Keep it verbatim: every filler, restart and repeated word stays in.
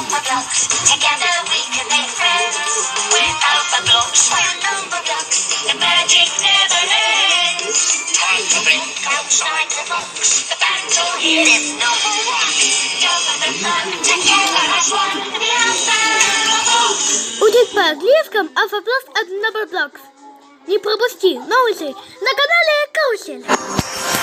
blocks. Together we can make friends. Without the blocks, we're number blocks. The magic never ends. Time to bring outside the box. The battle here is number one. Government fun together as one. We are unbearable. Учить по-английскому алфавит от Number Blocks. Не пропусти новости на канале Карусель.